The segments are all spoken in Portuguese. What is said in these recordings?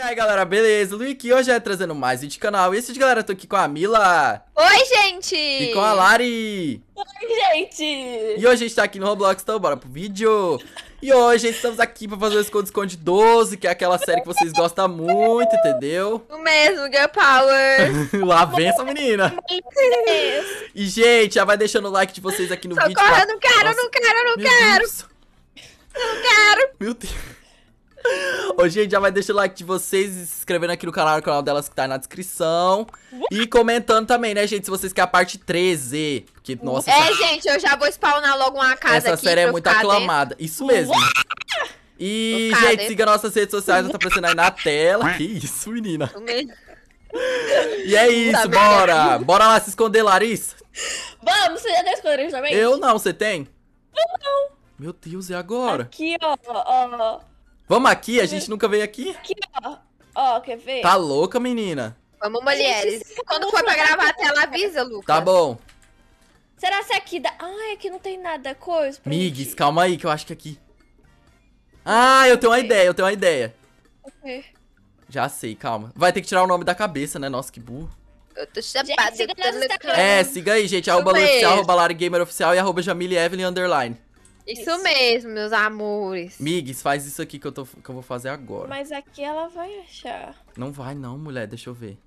aí, galera, beleza? Luiz aqui, hoje é trazendo mais vídeo do canal. E esse de galera, eu tô aqui com a Mila. Oi, gente! E com a Lari. Oi, gente! E hoje a gente tá aqui no Roblox, então bora pro vídeo. E hoje estamos aqui pra fazer o esconde-esconde 12, que é aquela série que vocês gostam muito, entendeu? O mesmo, Girl Power! Lá vem essa menina. E, gente, já vai deixando o like de vocês aqui no vídeo. Socorro, pra- eu não quero, eu Nossa, não quero, eu não meu quero! Deus. Eu não quero! Meu Deus. Ô, gente, já vai deixando o like de vocês e se inscrevendo aqui no canal delas que tá aí na descrição. E comentando também, né, gente, se vocês querem a parte 13. Porque, nossa, Gente, eu já vou spawnar logo uma casa essa aqui série pra é eu muito ficar aclamada. Isso mesmo. E, Vou ficar gente, dentro. siga nossas redes sociais, tá aparecendo aí na tela. Que isso, menina. dentro. O mesmo. E é isso, Tá bora. Bora lá se esconder, Larissa. Vamos, você já deu esconderijo também? Eu não, você tem? Não. Meu Deus, e agora? Aqui, ó. Vamos aqui? A gente nunca veio aqui? Aqui, ó. Ó, quer ver? Tá louca, menina? Vamos, mulheres. Quando for pra gravar a tela, avisa, Lucas. Tá bom. Será que aqui dá... Ai, aqui não tem nada, coisa. pra Migs, gente- calma aí, que eu acho que aqui. Ah, eu tenho uma ideia, Ok. Já sei, calma. Vai ter que tirar o nome da cabeça, né? Nossa, que burro. Eu tô Gente, chapada. siga eu tô nosso Instagram. louca. É, siga aí, gente. Arroba Isso Lu Oficial, mesmo. arroba Lari Gamer Oficial e arroba Jamile Evelyn underline. Isso mesmo, meus amores. Migs, faz isso aqui que eu vou fazer agora. Mas aqui ela vai achar. Não vai não, mulher, deixa eu ver.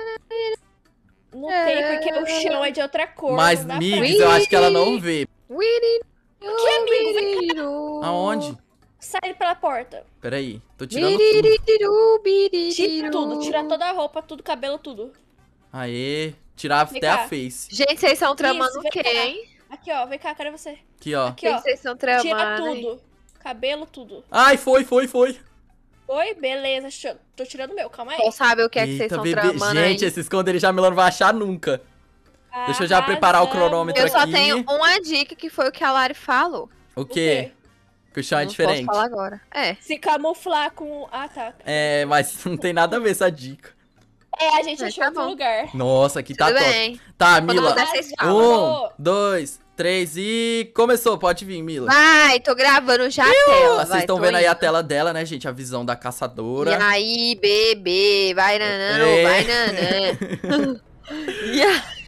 Não tem, porque o chão é de outra cor. Mas, não dá Migs, eu acho que ela não vê. Que amigo? Vem Aonde? Sai pela porta. Peraí, tô tirando tudo. Tira tudo, tira toda a roupa, tudo, cabelo, tudo. Aê, tirar Vem até cá. a face. Gente, vocês estão tramando Isso, o vem quê, cá. hein? Aqui, ó, vem cá, cadê você? Aqui, ó. Aqui, O ó. que vocês estão tramando? Tira hein? tudo. Cabelo, tudo. Ai, foi. Oi, beleza. Tô tirando o meu, calma aí. Qual sabe o que é que vocês Eita, estão bebê. tramando Gente, aí? esse esconderijo a Milana não vai achar nunca. Deixa eu já preparar o cronômetro Eu só aqui. tenho uma dica que foi o que a Lari falou. O quê? Que o chão é Não diferente. posso falar agora. É. Se camuflar com... Ah, tá. É, mas não tem nada a ver essa dica. É, a gente Mas achou tá outro bom. lugar. Nossa, aqui tá Tudo top. bem. Tá, Quando Mila. eu der, vocês falam. 1, 2, 3 e... Começou, pode vir, Mila. Vai, tô gravando já a Ó, tela. vocês vai, estão tô vendo aí a indo. tela dela, né, gente? A visão da caçadora. E aí, bebê, vai nanã, É. vai nanã. E aí,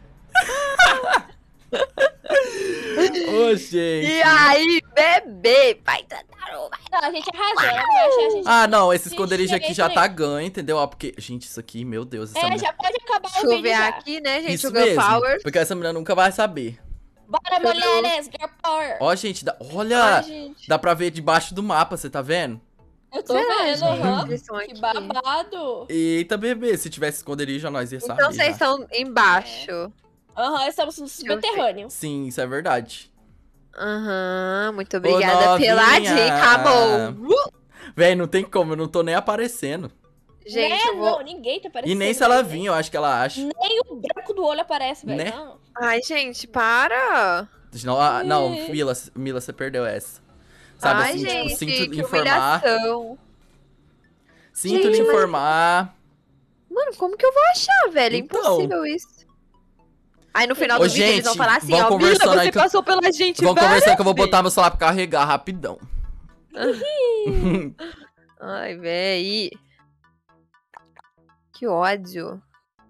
Ô, gente. e aí, bebê, vai nanã, vai. Não, a gente arrasou. Ela não vai achar a gente. Ah, não, esse Ixi, esconderijo aqui cheguei, já cheguei. tá ganho, entendeu? Ó, porque... Gente, isso aqui, meu Deus. Essa É, mulher... já pode acabar Deixa o eu vídeo ver já. aqui, né, gente, Isso o Girl mesmo, Power. porque essa menina nunca vai saber. Bora, mulheres, girl power. Ó, gente, olha, Ai, gente. dá pra ver debaixo do mapa, você tá vendo? Eu tô Será, vendo, gente? aham. Eles estão Que aqui. babado. Eita, bebê, se tivesse esconderijo, nós ia saber. Então vocês já. estão embaixo. Aham, estamos no eu ver. subterrâneo. Sim, isso é verdade. Aham, muito obrigada novinha. pela dica, amor. Véi, não tem como, eu não tô nem aparecendo. Gente, Né? eu vou... Não, ninguém tá aparecendo. E nem se ela né? vir, eu acho que ela acha. Nem o branco do olho aparece, velho. Né? Não. Ai, gente, para. Não, não, Mila, você perdeu essa. Sabe Ai, assim, gente, tipo, sinto lhe que informar. humilhação. Sinto Gente, lhe mas- informar. Mano, como que eu vou achar, velho? Então. Impossível isso. Aí no final Ô, do vídeo eles vão gente, falar assim, vão ó, Mila, conversando aí você que eu- passou pela gente Vamos várias conversando que eu vou botar vezes. meu celular pra carregar rapidão. Ai, véi. Que ódio.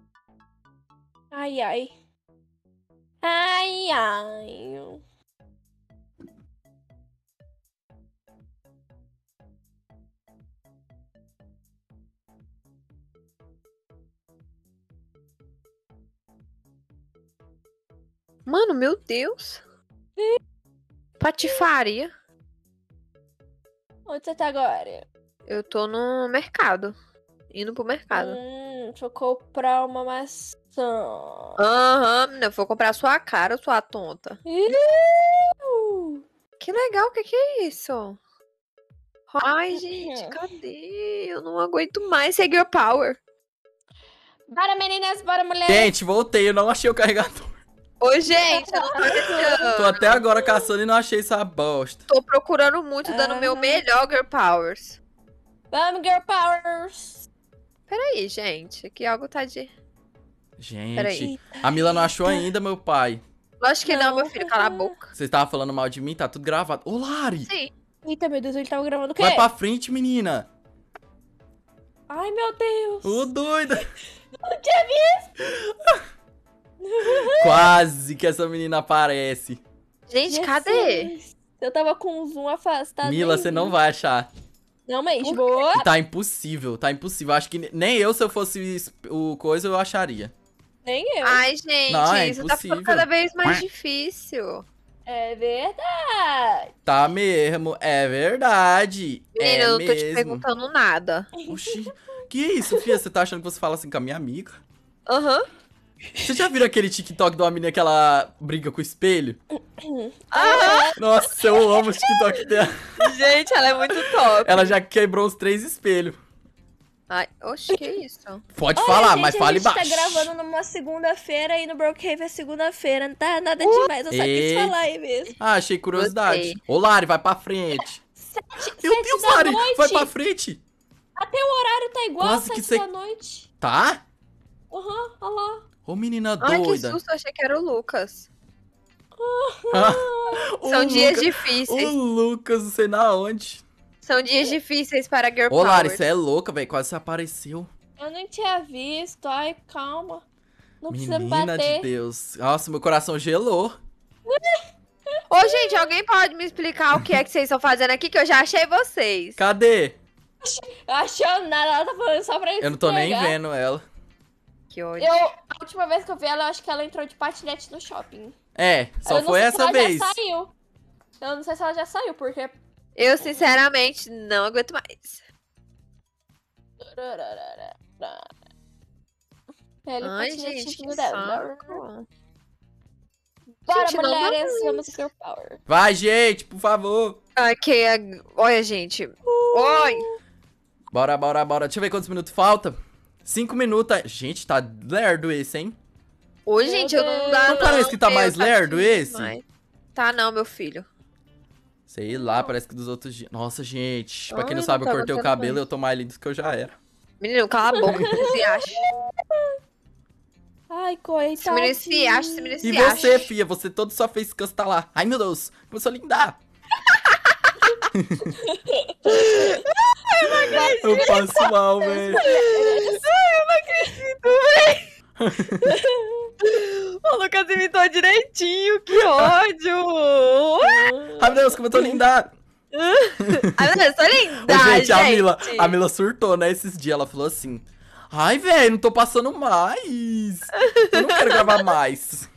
Ai, ai. Ai, ai. Mano, meu Deus. Patifaria. Onde você tá agora? Eu tô no mercado. Indo pro mercado. Deixa eu comprar uma maçã. Aham, menina, eu vou comprar sua cara, sua tonta. Que legal, o que é isso? Ai, gente, cadê? Eu não aguento mais ser Girl Power. Bora, meninas, bora, mulheres. Gente, voltei, eu não achei o carregador. Ô, gente, eu não tô Tô acreditando. até agora caçando e não achei essa bosta. Tô procurando muito, dando o meu Aham. melhor Girl Powers. Vamos, girl powers. Peraí, gente, que algo tá de... Gente, Peraí. a Mila não achou ainda, meu pai. Lógico que não, Não. meu filho, cala a boca. Você tava falando mal de mim, tá tudo gravado. Ô, Lari, Sim. Eita, meu Deus, ele tava gravando o quê? vai pra frente, menina. Ai, meu Deus. Ô, doida. Não tinha visto. Quase que essa menina aparece. Gente, cadê? Jesus. Eu tava com o zoom afastado. Mila, nem você vi. não vai achar. Não, mas boa. E tá impossível, tá impossível. Acho que nem eu, se eu fosse o coisa, eu acharia. Nem eu. Ai, gente, Não, é isso tá ficando impossível. cada vez mais difícil. É verdade. Tá mesmo, é verdade. Menina, É eu não tô te mesmo. perguntando nada. Oxi, que isso, fia? Você tá achando que você fala assim com a minha amiga? Aham. Você já viu aquele TikTok de uma menina que ela briga com o espelho? Nossa, eu amo o TikTok dela. Gente, ela é muito top. Ela já quebrou os 3 espelhos. Ai, oxe, que isso? Pode Olha, falar, gente, mas fale a gente baixo. tá gravando numa segunda-feira e no Brookhaven é segunda-feira. Não tá nada demais, eu só quis Eita. falar aí mesmo. Ah, achei curiosidade. Gostei. Ô, Lari, vai pra frente. Meu 7 Deus, da Lari, noite. vai pra frente. Até o horário tá igual, Quase que 7 cê- da noite. Tá? Aham, olha lá. Ô, menina Ai, que doida. susto, eu achei que era o Lucas. Ah, o São dias Lucas- difíceis. O Lucas, não sei na onde. São dias difíceis para Girl Ô, Lari, Power. você é louca, velho. Quase você apareceu. Eu não tinha visto. Ai, calma. Não precisa me Menina de bater. Deus. Nossa, meu coração gelou. Ô, gente, alguém pode me explicar o que é que vocês estão fazendo aqui? Que eu já achei vocês. Cadê? Achando nada, ela tá falando só pra Eu não tô nem pegar. vendo ela. Que ódio. A última vez que eu vi ela, eu acho que ela entrou de patinete no shopping. É, só Eu não foi sei se essa ela vez. Já saiu. Eu não sei se ela já saiu, porque... Eu, sinceramente, não aguento mais. Ele Ai, patinetinho gente, que dela. saco. Bora, Gente, não dá mulheres, mais. vamos Girl Power. Vai, gente, por favor. Ok, olha, gente. Oi. Bora, bora, bora. Deixa eu ver quantos minutos falta. 5 minutos. Gente, tá lerdo esse, hein? Oi, Meu gente, eu não Deus. dá Não parece que tá eu mais lerdo difícil esse? demais. Tá não, meu filho. Sei lá, parece que dos outros dias. Nossa, gente. Pra quem não Ai, sabe, não eu tá cortei o aguentando cabelo mais. e eu tô mais lindo do que eu já era. Menino, cala a boca, que se acha. Ai, Esse coitadinho. menino se acha, esse menino E se você, acha. fia, você todo sua face cansa tá lá. Ai, meu Deus, começou a lindar. Eu passo mal, velho. O Lucas imitou direitinho, que ódio. Ai, meu Deus, como eu tô lindar. Ai, meu Deus, tô linda, Ô, gente, a Mila surtou, né, esses dias. Ela falou assim: ai, velho, não tô passando mais. Eu não quero gravar mais.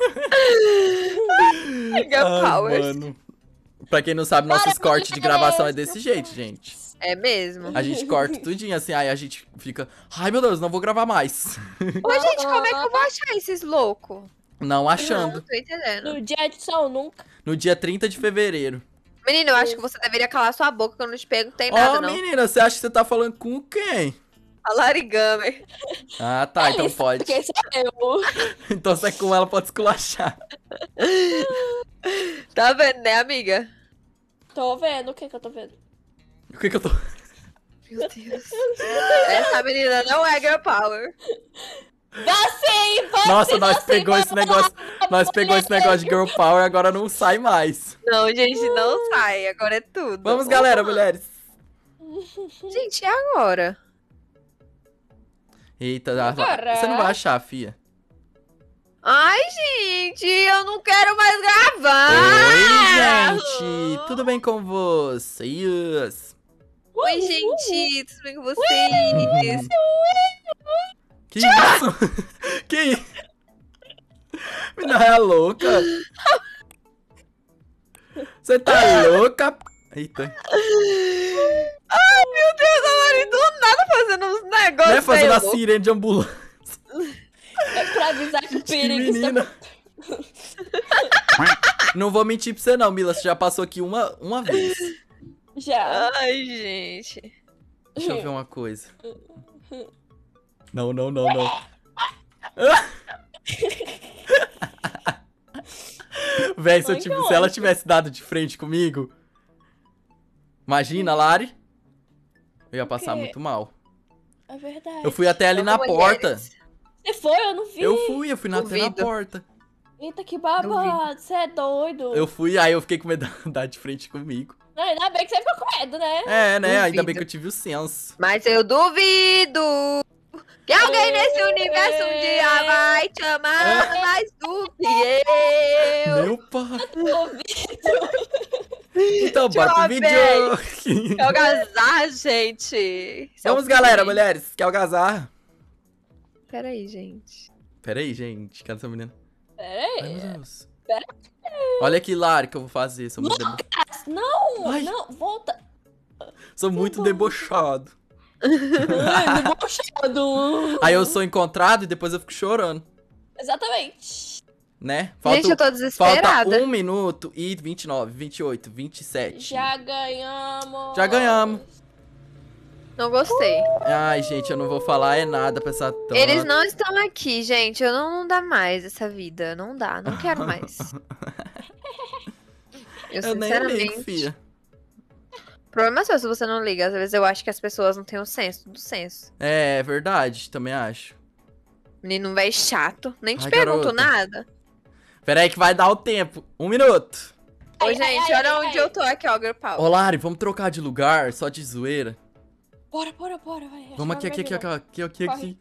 Girl Ai, Powers. mano. Pra quem não sabe, nossos Bora, cortes de gravação é mulheres, desse jeito, gente. É mesmo. A gente corta tudinho, assim, aí a gente fica... ai, meu Deus, não vou gravar mais. Ô, gente, como é que eu vou achar esses loucos? Não Não achando. tô entendendo. No dia de São Nunca. No dia 30 de fevereiro. Menino, eu acho que você deveria calar sua boca, que eu não te perguntei Ó, nada, não. menina, você acha que você tá falando com quem? A Larigami. Ah, tá, então Isso, pode. Porque sou eu. Então se é com ela, pode esculachar. Tá vendo, né, amiga? Tô vendo. O que que eu tô vendo? O que que eu tô... Meu Deus. Essa menina não é Girl Power. Você, Nossa, nós pegou esse negócio... Nós pegou esse negócio de girl power, agora não sai mais. Não, gente, não sai. Agora é tudo. Vamos, galera, mulheres. Gente, e agora? Eita, Agora. você não vai achar, fia. Ai, gente, eu não quero mais gravar. Oi, gente. Tudo bem com vocês? Oi, gente, tudo bem com vocês? Que isso? Que isso? Menina é louca? Você tá louca? Eita. Ai, meu Deus, a Mari do nada fazendo uns negócios. Não é fazendo a meio sirene de ambulância. É pra avisar que o Que perigo está... menina. Não vou mentir pra você não, Mila. Você já passou aqui uma vez. Já. Ai, gente. Deixa eu ver uma coisa. Não, não, não, não. Véi, se ela tivesse dado de frente comigo... Imagina, Lari. Eu ia passar quê? muito mal. É verdade. Eu fui até ali na Vamos, porta. mulheres. Você foi? Eu não vi. Eu fui até na Duvido. porta. Eita, que babado. Você é doido. Eu fui, aí eu fiquei com medo de dar de frente comigo. Não, ainda bem que você ficou com medo, né? É, né? Ainda Duvido. bem que eu tive o senso. Mas eu duvido que alguém nesse universo um dia vai te amar mais do que eu. Meu pai. Duvido. Então, bora pro Jovem. vídeo. Que algazarra, gente. Isso é Vamos, um galera, crime. mulheres. Quer algazarra? Peraí, gente. Pera aí, gente. Cadê essa menina? Pera Ai, aí. meu Deus. Pera Olha que Lari que eu vou fazer. Sou muito, Não, Ai. não, volta. Sou muito bom. debochado. Ai, debochado. Aí eu sou encontrado e depois eu fico chorando, Exatamente. né? Gente, eu tô Falta desesperada. 1 minuto e 29, 28, 27. Já ganhamos. Já ganhamos. Não gostei. Ai, gente, eu não vou falar é nada pra essa tanta. Eles não estão aqui, gente. Eu não dá mais essa vida. Não dá. Não quero mais. Eu nem ligo, sinceramente. fia. O problema é seu se você não liga. Às vezes eu acho que as pessoas não têm o senso do senso. É verdade, também acho. Menino velho chato. Nem te Ai, pergunto garota. nada. Pera aí que vai dar o tempo. 1 minuto. Ô, Ai, gente, ai, olha ai, onde ai. eu tô aqui, ó, Girl Power. Ô, Lari, vamos trocar de lugar, só de zoeira. Bora, vai. Acho Vamos que aqui, não vai aqui. Corre.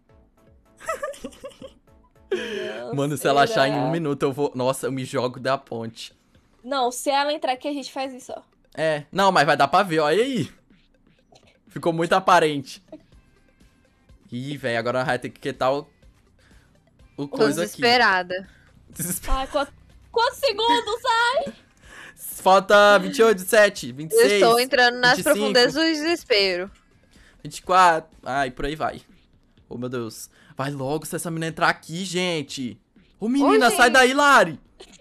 vir, Mano, não. se ela achar em Será? 1 minuto, eu vou. Nossa, eu me jogo da ponte. Não, se ela entrar aqui, a gente faz isso, ó. É, não, mas vai dar pra ver, olha aí. Ficou muito aparente. Ih, velho, agora vai ter que quitar o Tô coisa aqui. desesperada. Ai, quantos segundos? Falta 28, 27, Eu 26, estou entrando nas 25. profundezas do desespero. 24. Ai, por aí vai. Oh, meu Deus. Vai logo se essa menina entrar aqui, gente. Ô, menina, Ô, sai gente. daí, Lari.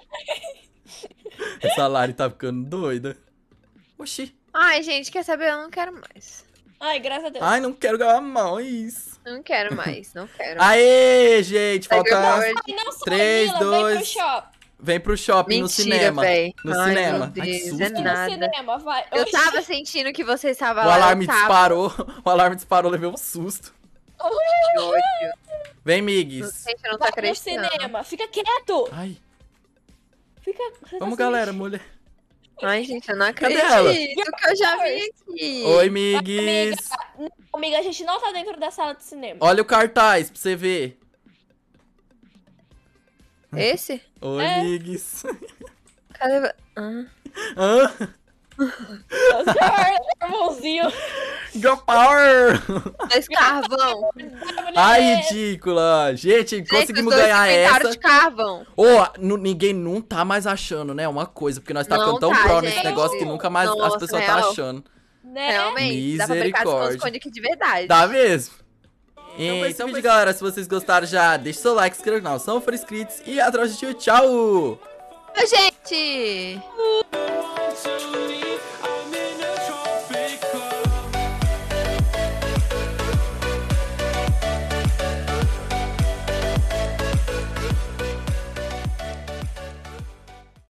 Essa Lari tá ficando doida. Oxi. Ai, gente, quer saber? Eu não quero mais. Ai, graças a Deus. Ai, não quero ganhar mais. Eu não quero mais, não quero. Aê, gente. Segue o Falta... Power. Ai, não sou 3, Lila, vem 2. pro shopping. Vem pro shopping, no Mentira, cinema. véi. No Ai, cinema. meu Ai, que Deus, susto. é E no nada. cinema, vai. Eu Oxi. tava sentindo que você estava O lá. alarme eu tava. disparou. O alarme disparou, levei um susto. Que ódio. Vem, Migs. Gente, eu não tô Vai pro acreditando. cinema, fica quieto. Ai, Fica... você tá vamos, sem galera, mexer. mulher. Ai, gente, eu não Cadê acredito ela? que eu já vi aqui. Oi, Migs. Amiga, a gente não tá dentro da sala de cinema. Olha o cartaz pra você ver. Esse? Oi, É. Migs. Cadê? Ah. Hã? Irmãozinho. Girl Power. Dois carvão. Ai, ridícula. Gente, conseguimos os dois ganhar inventaram essa. de carvão. Ô, ninguém não tá mais achando, né? Uma coisa, porque nós tá Não ficando tão tá, pro nesse gente. negócio que nunca mais as Nossa, pessoas tá real. achando. Né? Realmente, dá pra brincar de Misericórdia. esconde-esconde aqui de verdade. Tá mesmo? Então, vídeo, galera, se vocês gostaram já, deixa seu like, se inscreva no canal, se não for inscritos e atrás de tchau! Oi, gente!